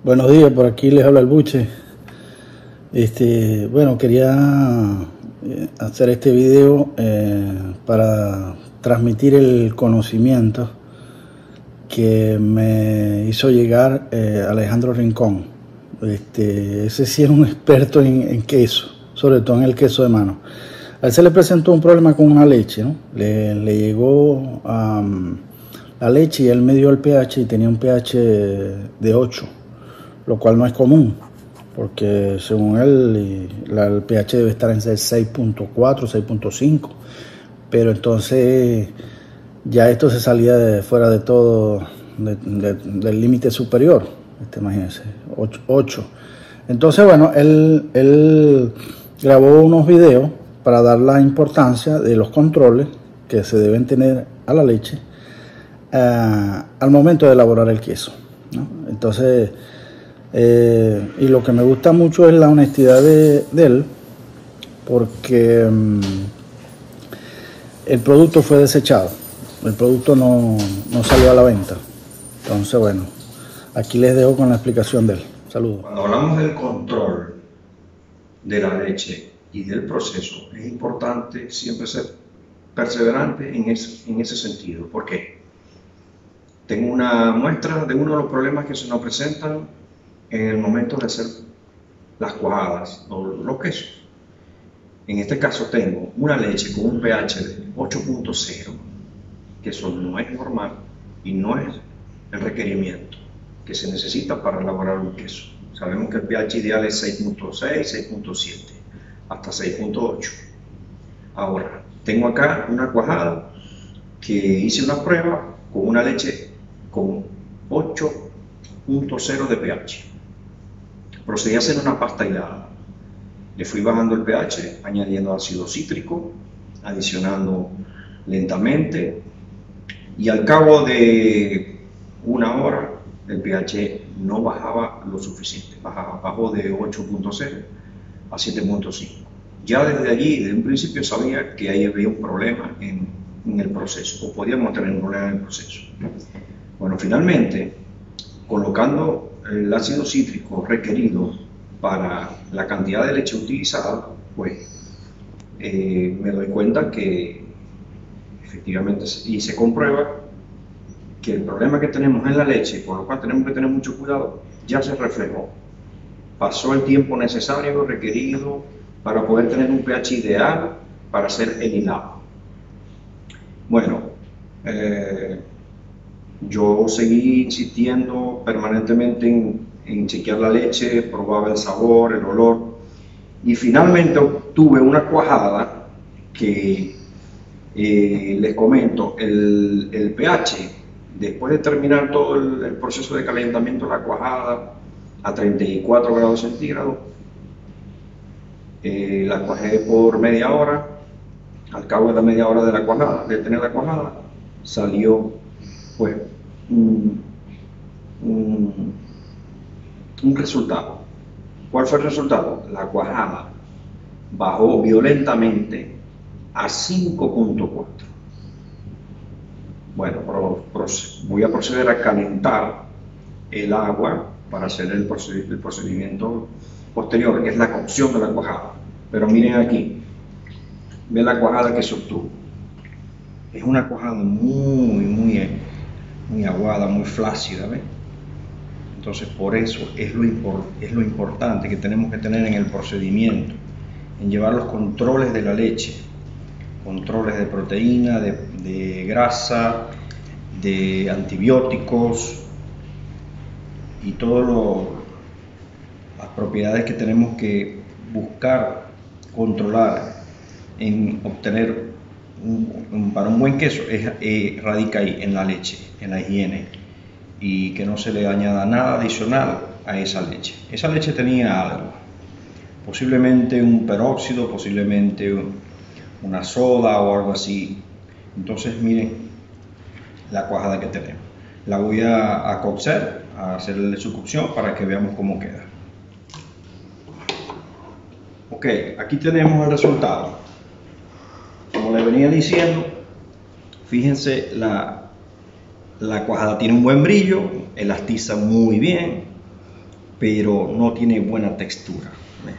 Buenos días, por aquí les habla el Buche. Bueno, quería hacer este video para transmitir el conocimiento que me hizo llegar Alejandro Rincón. Ese sí es un experto en queso, sobre todo en el queso de mano. A él se le presentó un problema con una leche, ¿no? Le llegó la leche y él me dio el pH y tenía un pH de 8, lo cual no es común, porque según él el pH debe estar en 6.4, 6.5, pero entonces ya esto se salía fuera de todo del límite superior, imagínense, 8. Entonces, bueno, él grabó unos videos para dar la importancia de los controles que se deben tener a la leche al momento de elaborar el queso, ¿no? Entonces, y lo que me gusta mucho es la honestidad de él, porque el producto fue desechado, el producto no salió a la venta. Entonces, bueno, aquí les dejo con la explicación de él. Saludos. Cuando hablamos del control de la leche y del proceso, es importante siempre ser perseverante en ese sentido. ¿Por qué? Tengo una muestra de uno de los problemas que se nos presentan en el momento de hacer las cuajadas o los quesos. En este caso tengo una leche con un pH de 8.0, que eso no es normal y no es el requerimiento que se necesita para elaborar un queso. Sabemos que el pH ideal es 6.6, 6.7, hasta 6.8. Ahora, tengo acá una cuajada que hice una prueba con una leche con 8.0 de pH. Procedí a hacer una pasta hilada. Le fui bajando el pH, añadiendo ácido cítrico, adicionando lentamente, y al cabo de una hora el pH no bajaba lo suficiente, bajó de 8.0 a 7.5. Ya desde allí, desde un principio, sabía que ahí había un problema en el proceso, o podíamos tener un problema en el proceso. Bueno, finalmente, colocando el ácido cítrico requerido para la cantidad de leche utilizada, pues me doy cuenta que efectivamente, y se comprueba que el problema que tenemos en la leche, por lo cual tenemos que tener mucho cuidado, ya se reflejó. Pasó el tiempo necesario, requerido, para poder tener un pH ideal para hacer el hilado. Bueno, yo seguí insistiendo permanentemente en chequear la leche, probaba el sabor, el olor, y finalmente obtuve una cuajada que les comento, el pH, después de terminar todo el proceso de calentamiento de la cuajada a 34 grados centígrados, la cuajé por media hora. Al cabo de la media hora de la cuajada, de tener la cuajada, salió pues un resultado. ¿Cuál fue el resultado? La cuajada bajó violentamente a 5.4. Bueno, voy a proceder a calentar el agua para hacer el procedimiento posterior, que es la cocción de la cuajada. Pero miren aquí, ven la cuajada que se obtuvo. Es una cuajada muy aguada, muy flácida, ¿ven? Entonces, por eso es lo importante que tenemos que tener en el procedimiento, en llevar los controles de la leche, controles de proteína, de grasa, de antibióticos y todas las propiedades que tenemos que buscar controlar en obtener para un buen queso radica ahí, en la leche, en la higiene, y que no se le añada nada adicional a esa leche. Esa leche tenía algo, posiblemente un peróxido, posiblemente una soda o algo así. Entonces miren la cuajada que tenemos. La voy a cocer, a hacerle su cocción para que veamos cómo queda. Ok, aquí tenemos el resultado. Como les venía diciendo, fíjense, la cuajada tiene un buen brillo, elastiza muy bien, pero no tiene buena textura.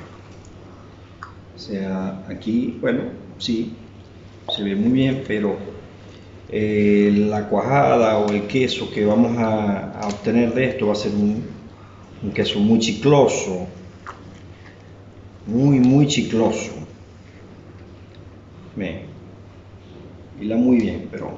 O sea, aquí, bueno, sí, se ve muy bien, pero la cuajada o el queso que vamos a obtener de esto va a ser un queso muy chicloso, muy chicloso. Bien, hila muy bien, pero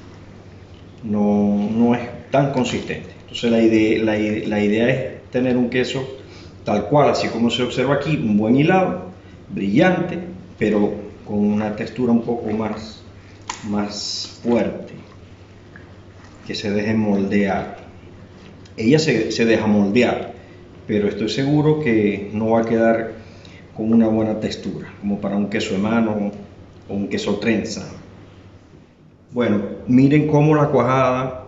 no es tan consistente. Entonces la idea es tener un queso tal cual, así como se observa aquí, un buen hilado, brillante, pero con una textura un poco más fuerte, que se deje moldear. Ella se deja moldear, pero estoy seguro que no va a quedar con una buena textura, como para un queso de mano o un queso trenza. Bueno, miren cómo la cuajada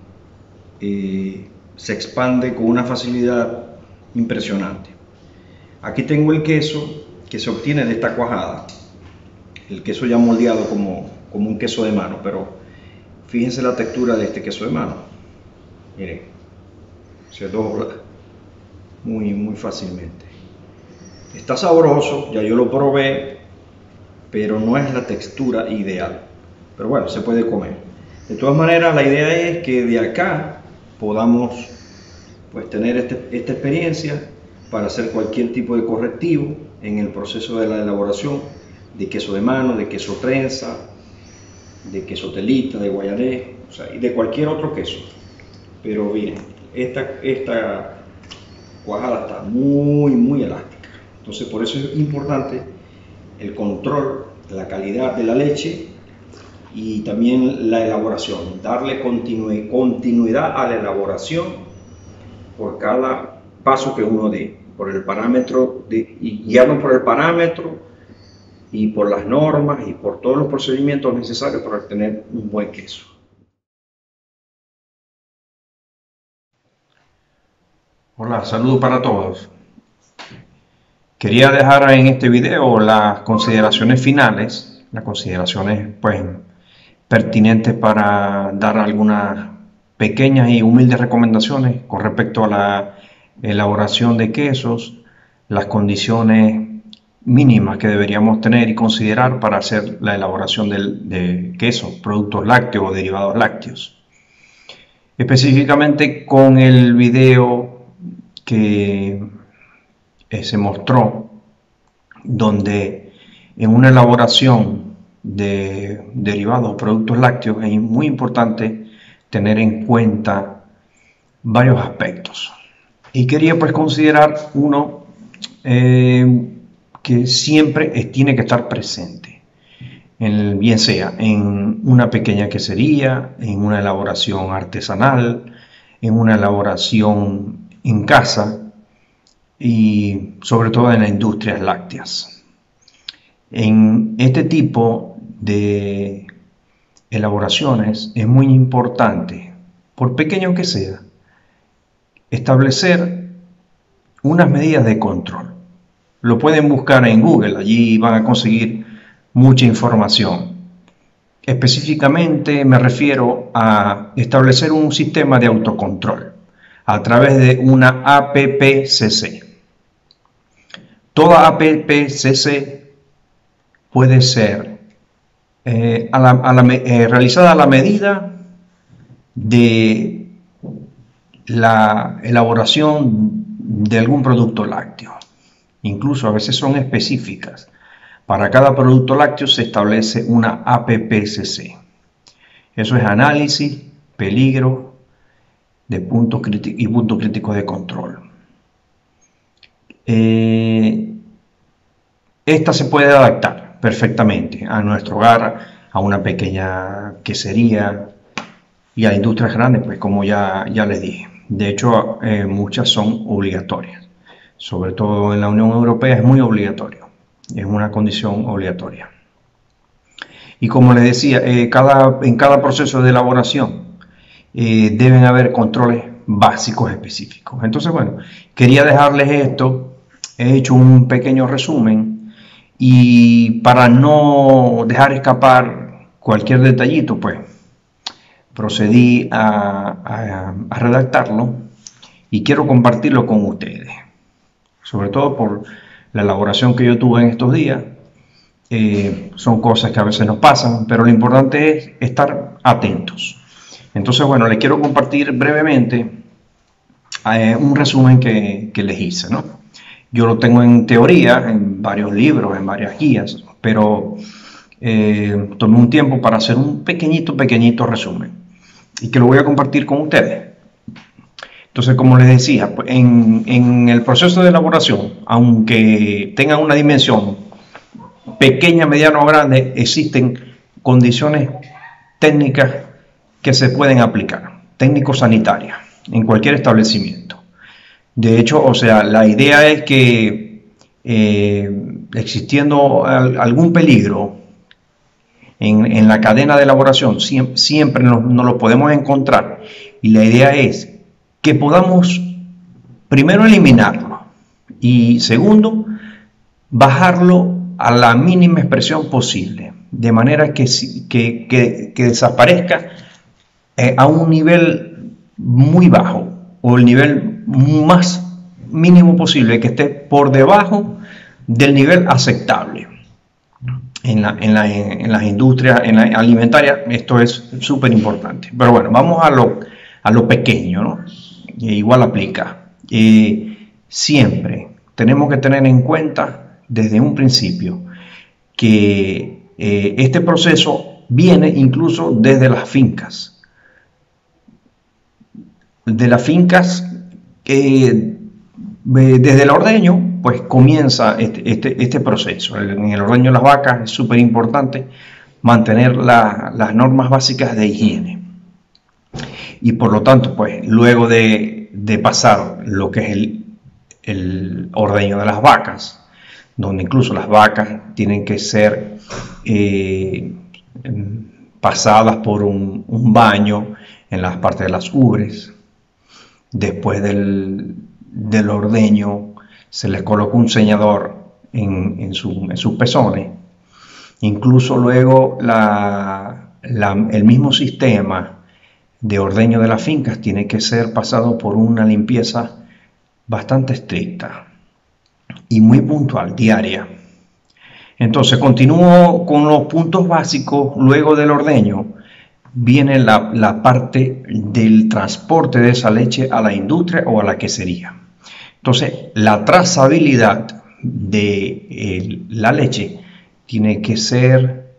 se expande con una facilidad impresionante. Aquí tengo el queso que se obtiene de esta cuajada, el queso ya moldeado como un queso de mano, pero fíjense la textura de este queso de mano. Miren, se dobla muy fácilmente. Está sabroso, ya yo lo probé, pero no es la textura ideal. Pero bueno, se puede comer. De todas maneras, la idea es que de acá podamos pues tener esta experiencia para hacer cualquier tipo de correctivo en el proceso de la elaboración de queso de mano, de queso trenza, de queso telita, de guayanés, o sea, y de cualquier otro queso. Pero miren, esta cuajada está muy elástica. Entonces por eso es importante el control de la calidad de la leche y también la elaboración, darle continuidad a la elaboración por cada paso que uno dé, por el parámetro, y guiarnos por el parámetro y por las normas y por todos los procedimientos necesarios para obtener un buen queso. Hola, saludos para todos. Quería dejar en este video las consideraciones finales, las consideraciones pues pertinentes para dar algunas pequeñas y humildes recomendaciones con respecto a la elaboración de quesos, las condiciones mínimas que deberíamos tener y considerar para hacer la elaboración de quesos, productos lácteos o derivados lácteos. Específicamente con el video que se mostró, donde en una elaboración de derivados o productos lácteos es muy importante tener en cuenta varios aspectos. Y quería pues considerar uno que siempre tiene que estar presente, bien sea en una pequeña quesería, en una elaboración artesanal, en una elaboración en casa y sobre todo en las industrias lácteas. En este tipo de elaboraciones es muy importante, por pequeño que sea, establecer unas medidas de control. Lo pueden buscar en Google, allí van a conseguir mucha información. Específicamente me refiero a establecer un sistema de autocontrol a través de una APPCC. Toda APPCC puede ser realizada a la medida de la elaboración de algún producto lácteo. Incluso a veces son específicas. Para cada producto lácteo se establece una APPCC. Eso es análisis, peligro de puntos críticos de control. Esta se puede adaptar perfectamente a nuestro hogar, a una pequeña quesería y a industrias grandes, pues como ya les dije. De hecho, muchas son obligatorias. Sobre todo en la Unión Europea es muy obligatorio. Es una condición obligatoria. Y como les decía, en cada proceso de elaboración deben haber controles básicos específicos. Entonces, bueno, quería dejarles esto. He hecho un pequeño resumen y para no dejar escapar cualquier detallito, pues procedí a redactarlo y quiero compartirlo con ustedes. sobre todo por la elaboración que yo tuve en estos días. Son cosas que a veces nos pasan, pero lo importante es estar atentos. Entonces, bueno, les quiero compartir brevemente un resumen que les hice, ¿no? Yo lo tengo en teoría, en varios libros, en varias guías, pero tomé un tiempo para hacer un pequeñito resumen y que lo voy a compartir con ustedes. Entonces, como les decía, en el proceso de elaboración, aunque tengan una dimensión pequeña, mediana o grande, existen condiciones técnicas que se pueden aplicar, técnico-sanitarias, en cualquier establecimiento. De hecho, o sea, la idea es que existiendo algún peligro en la cadena de elaboración, siempre nos lo podemos encontrar, y la idea es que podamos primero eliminarlo y segundo bajarlo a la mínima expresión posible, de manera que desaparezca a un nivel muy bajo o el nivel más mínimo posible, que esté por debajo del nivel aceptable. En las industrias alimentarias esto es súper importante. Pero bueno, vamos a lo pequeño, ¿no? Igual aplica. Siempre tenemos que tener en cuenta desde un principio que este proceso viene incluso desde las fincas. De las fincas, desde el ordeño, pues comienza este proceso. En el ordeño de las vacas es súper importante mantener las normas básicas de higiene. Y por lo tanto, pues luego de pasar lo que es el ordeño de las vacas, donde incluso las vacas tienen que ser pasadas por un baño en las partes de las ubres. Después del ordeño se les coloca un sellador en sus pezones. Incluso luego el mismo sistema de ordeño de las fincas tiene que ser pasado por una limpieza bastante estricta y muy puntual, diaria. Entonces continúo con los puntos básicos. Luego del ordeño viene la parte del transporte de esa leche a la industria o a la quesería. Entonces la trazabilidad de la leche tiene que ser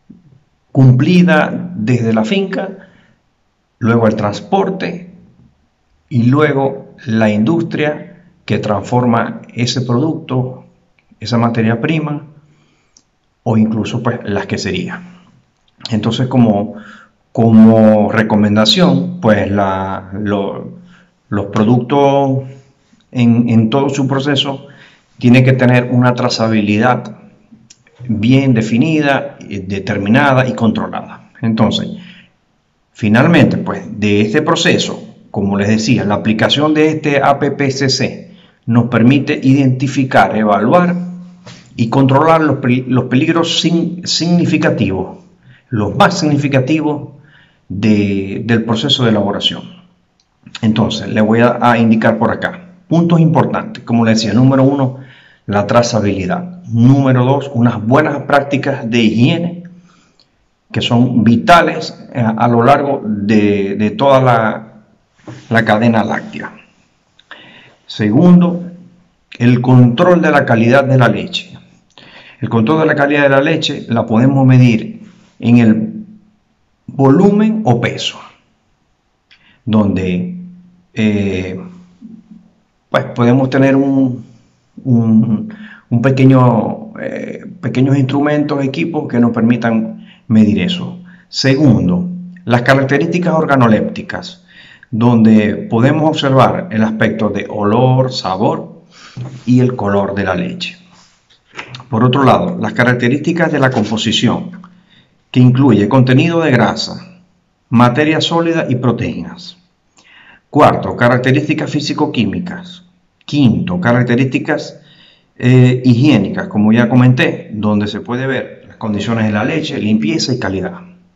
cumplida desde la finca, luego el transporte y luego la industria que transforma ese producto, esa materia prima, o incluso pues las queserías. Entonces como recomendación, pues los productos en todo su proceso tienen que tener una trazabilidad bien definida, determinada y controlada. Entonces, finalmente, pues de este proceso, como les decía, la aplicación de este APPCC nos permite identificar, evaluar y controlar los peligros significativos, los más significativos del proceso de elaboración. Entonces, les voy a indicar por acá puntos importantes. Como les decía, número 1, la trazabilidad. Número 2, unas buenas prácticas de higiene que son vitales a lo largo de toda la cadena láctea. Segundo, el control de la calidad de la leche. El control de la calidad de la leche la podemos medir en el volumen o peso, donde pues podemos tener pequeños instrumentos, equipos que nos permitan medir eso. Segundo, las características organolépticas, donde podemos observar el aspecto de olor, sabor y el color de la leche. Por otro lado, las características de la composición, que incluye contenido de grasa, materia sólida y proteínas. Cuarto, características físico-químicas. Quinto, características higiénicas, como ya comenté, donde se puede ver las condiciones de la leche, limpieza y calidad.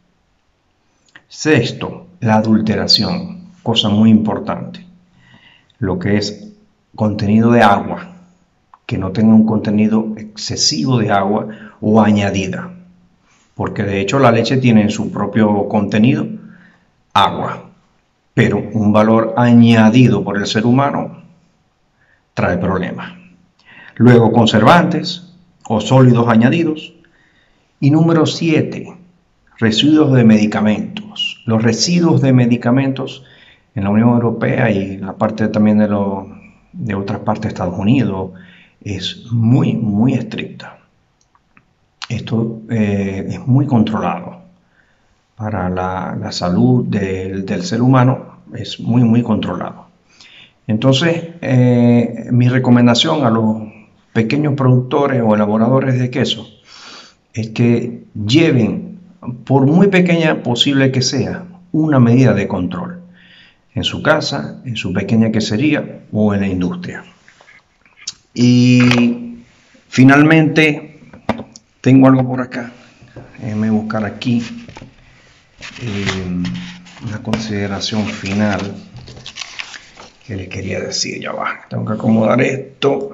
Sexto, la adulteración, cosa muy importante, lo que es contenido de agua, que no tenga un contenido excesivo de agua o añadida, porque de hecho la leche tiene en su propio contenido agua, pero un valor añadido por el ser humano trae problemas. Luego, conservantes o sólidos añadidos. Y número 7, residuos de medicamentos. Los residuos de medicamentos en la Unión Europea y en la parte también de otras partes de Estados Unidos es muy estricta. Esto es muy controlado. Para la salud del ser humano es muy controlado. Entonces, mi recomendación a los pequeños productores o elaboradores de queso es que lleven, por muy pequeña posible que sea, una medida de control en su casa, en su pequeña quesería o en la industria. Y finalmente, tengo algo por acá. Déjenme buscar aquí una consideración final que les quería decir. Ya va, tengo que acomodar esto.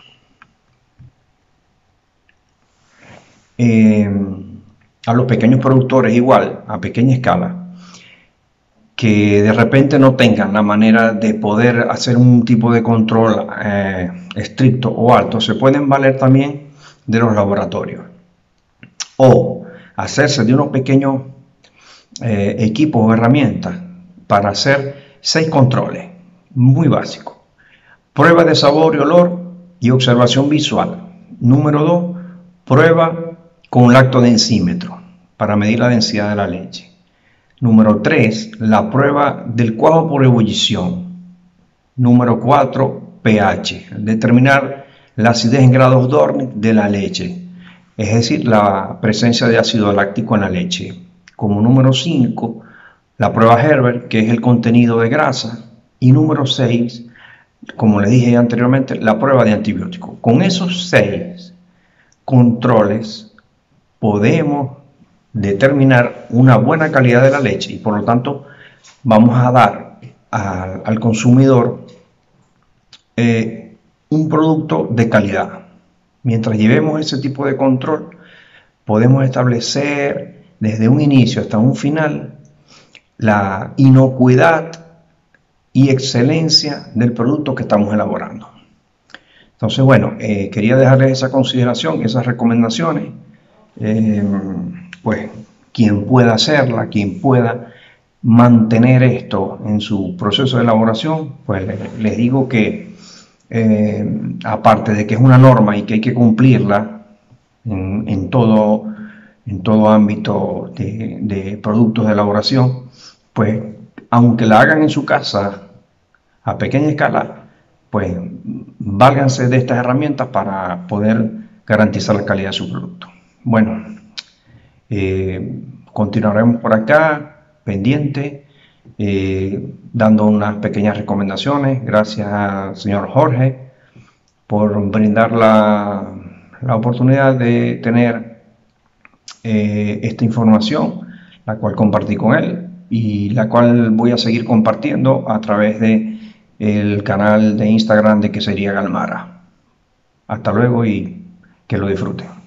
A los pequeños productores igual, a pequeña escala, que de repente no tengan la manera de poder hacer un tipo de control estricto o alto, se pueden valer también de los laboratorios o hacerse de unos pequeños equipos o herramientas para hacer 6 controles muy básicos: prueba de sabor y olor y observación visual. Número 2, prueba con lactodensímetro para medir la densidad de la leche. Número 3, la prueba del cuajo por ebullición. Número 4, pH, determinar la acidez en grados Dornick de la leche, es decir, la presencia de ácido láctico en la leche. Como número 5, la prueba Herbert, que es el contenido de grasa. Y número 6, como les dije anteriormente, la prueba de antibióticos. Con esos 6 controles podemos determinar una buena calidad de la leche y por lo tanto vamos a dar al consumidor un producto de calidad. Mientras llevemos ese tipo de control, podemos establecer desde un inicio hasta un final la inocuidad y excelencia del producto que estamos elaborando. Entonces, bueno, quería dejarles esa consideración, esas recomendaciones. Pues quien pueda hacerla, quien pueda mantener esto en su proceso de elaboración, pues les digo que aparte de que es una norma y que hay que cumplirla en todo ámbito de productos de elaboración, pues aunque la hagan en su casa a pequeña escala, pues válganse de estas herramientas para poder garantizar la calidad de su producto. Bueno, continuaremos por acá, pendiente, dando unas pequeñas recomendaciones. Gracias al señor Jorge por brindar la oportunidad de tener esta información, la cual compartí con él y la cual voy a seguir compartiendo a través de el canal de Instagram de Quesería Galmara. Hasta luego y que lo disfruten.